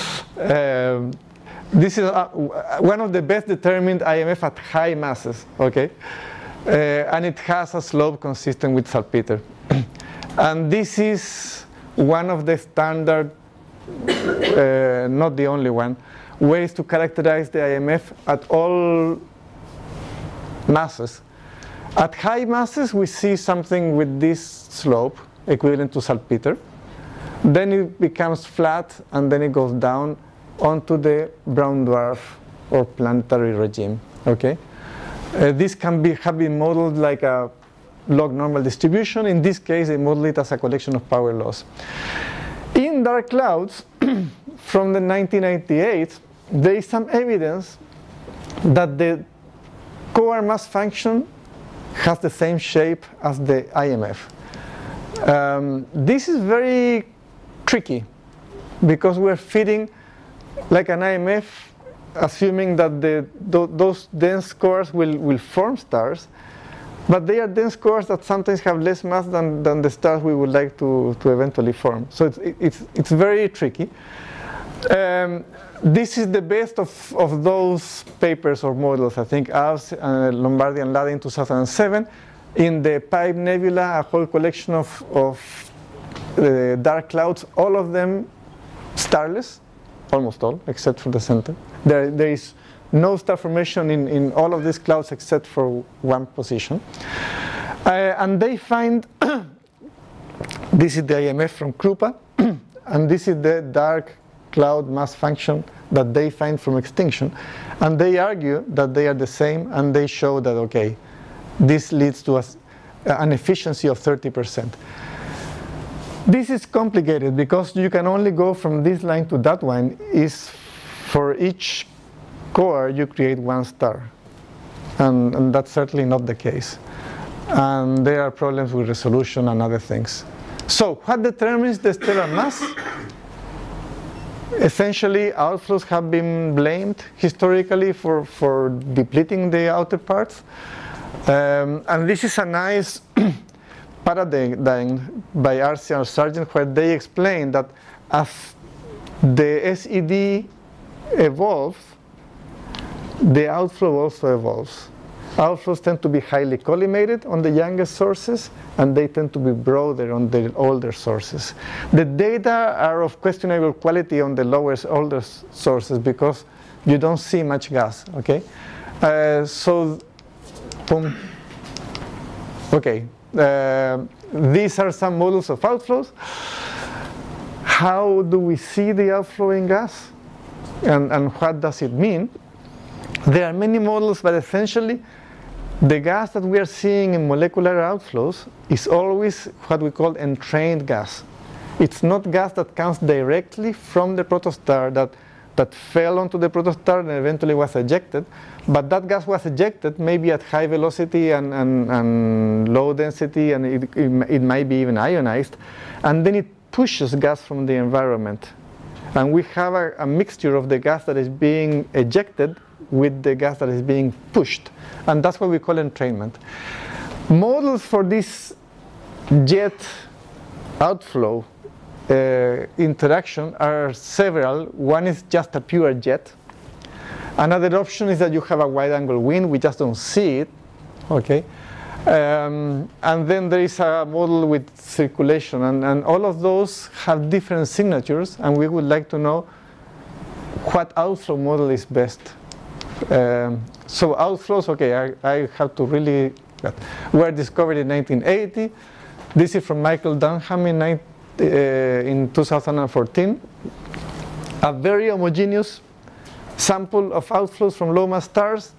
this is one of the best determined IMF at high masses, okay? And it has a slope consistent with Salpeter. And this is one of the standard, not the only one, ways to characterize the IMF at all masses. At high masses, we see something with this slope, equivalent to Salpeter. Then it becomes flat, and then it goes down onto the brown dwarf or planetary regime. Okay? This can have been modeled like a log normal distribution. In this case, they model it as a collection of power laws. In dark clouds, from the 1998, there is some evidence that the core mass function has the same shape as the IMF. This is very tricky because we're fitting like an IMF, assuming that those dense cores will form stars, but they are dense cores that sometimes have less mass than the stars we would like to eventually form. So it's very tricky. This is the best of those papers or models, I think, Alves, Lombardi and Lada in 2007. In the Pipe Nebula, a whole collection of dark clouds, all of them starless, almost all, except for the center. There is no star formation in all of these clouds except for one position. And they find, this is the IMF from Krupa, and this is the dark cloud mass function that they find from extinction. And they argue that they are the same, and they show that, okay, this leads to an efficiency of 30%. This is complicated because you can only go from this line to that one. Is for each core you create one star, and that's certainly not the case. And there are problems with resolution and other things. So what determines the stellar mass? Essentially, outflows have been blamed historically for depleting the outer parts. And this is a nice paradigm by Arce and Sargent, where they explain that as the SED evolves, the outflow also evolves. Outflows tend to be highly collimated on the youngest sources, and they tend to be broader on the older sources. The data are of questionable quality on the older sources because you don't see much gas, okay? Boom. Okay, these are some models of outflows. How do we see the outflowing gas? And what does it mean? There are many models, but essentially, the gas that we are seeing in molecular outflows is always what we call entrained gas. It's not gas that comes directly from the protostar that fell onto the protostar and eventually was ejected, but that gas was ejected maybe at high velocity and low density, and it might be even ionized, and then it pushes gas from the environment. And we have a mixture of the gas that is being ejected with the gas that is being pushed. And that's what we call entrainment. Models for this jet outflow interaction are several. One is just a pure jet. Another option is that you have a wide-angle wind. We just don't see it. Okay. And then there is a model with circulation. And all of those have different signatures. And we would like to know what outflow model is best. So outflows, okay, I have to really, were discovered in 1980. This is from Michael Dunham in in 2014, a very homogeneous sample of outflows from low mass stars,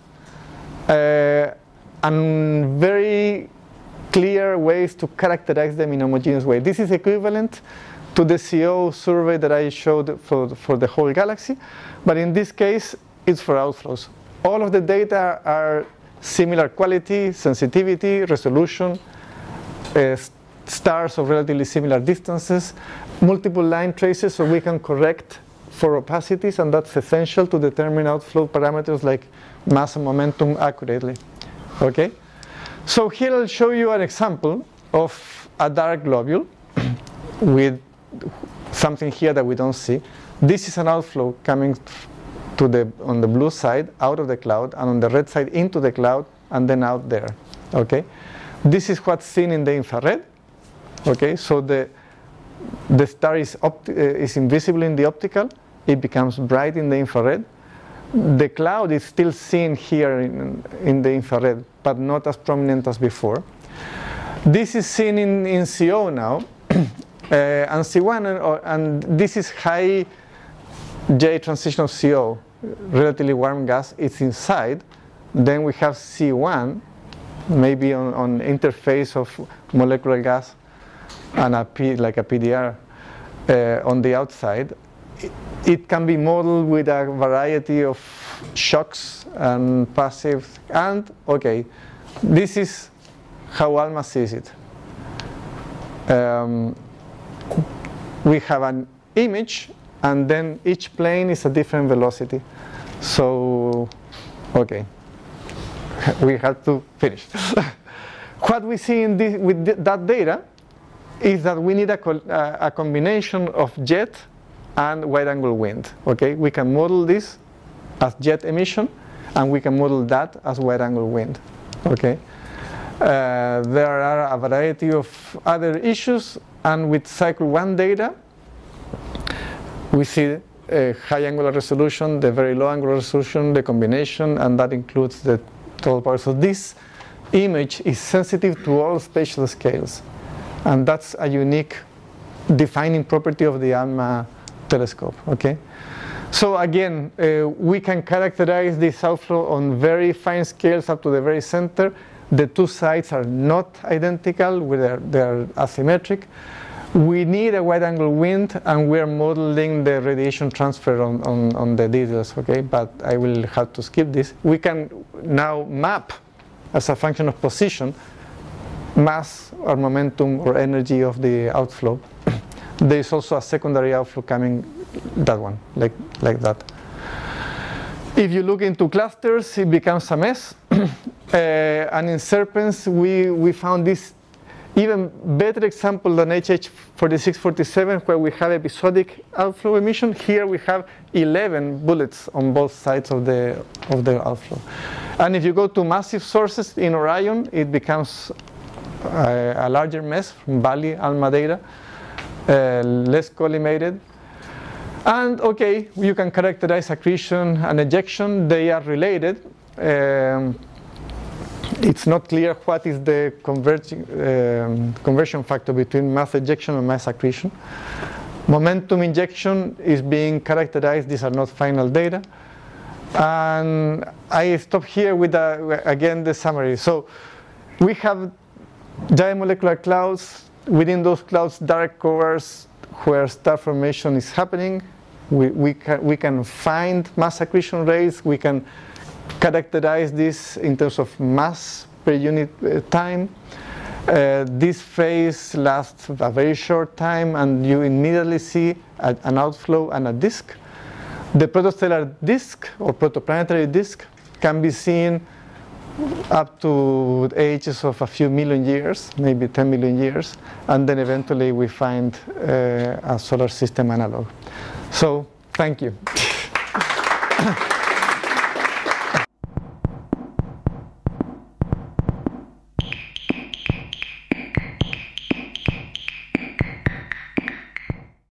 and very clear ways to characterize them in a homogeneous way. This is equivalent to the CO survey that I showed for the whole galaxy, but in this case, it's for outflows. All of the data are similar quality, sensitivity, resolution, stars of relatively similar distances, multiple line traces so we can correct for opacities, and that's essential to determine outflow parameters like mass and momentum accurately. Okay? So here I'll show you an example of a dark globule with something here that we don't see. This is an outflow coming on the blue side out of the cloud, and on the red side into the cloud, and then out there. Okay? This is what's seen in the infrared. Okay? So the star is invisible in the optical. It becomes bright in the infrared. The cloud is still seen here in the infrared, but not as prominent as before. This is seen in CO now, and C1, and this is high J transition of CO, relatively warm gas. It's inside. Then we have C1, maybe on interface of molecular gas and like a PDR on the outside. It can be modeled with a variety of shocks and passive. And okay, this is how ALMA sees it. We have an image, and then each plane is a different velocity. So, okay, we have to finish. What we see with that data is that we need a combination of jet and wide-angle wind. Okay, we can model this as jet emission, and we can model that as wide-angle wind. Okay, there are a variety of other issues, and with cycle 1 data, we see high angular resolution, the very low angular resolution, the combination, and that includes the total power. So this image is sensitive to all spatial scales, and that's a unique defining property of the ALMA telescope. Okay, so again, we can characterize this outflow on very fine scales up to the very center. The two sides are not identical; they're asymmetric. We need a wide-angle wind, and we're modeling the radiation transfer on the details. Okay, but I will have to skip this. We can now map, as a function of position, mass or momentum or energy of the outflow. There is also a secondary outflow coming, that one, like that. If you look into clusters, it becomes a mess. And in serpents, we found this even better example than HH4647, where we have episodic outflow emission. Here we have 11 bullets on both sides of the outflow. And if you go to massive sources in Orion, it becomes a larger mess from Bali, ALMA data. Less collimated. And okay, you can characterize accretion and ejection. They are related. It's not clear what is the conversion factor between mass ejection and mass accretion. Momentum injection is being characterized. These are not final data. And I stop here with, again, the summary. So we have giant molecular clouds. Within those clouds, dark covers where star formation is happening. We can find mass accretion rates. We can characterize this in terms of mass per unit time. This phase lasts a very short time, and you immediately see an outflow and a disk. The protostellar disk or protoplanetary disk can be seen up to ages of a few million years, maybe 10 million years, and then eventually we find a solar system analog. So, thank you.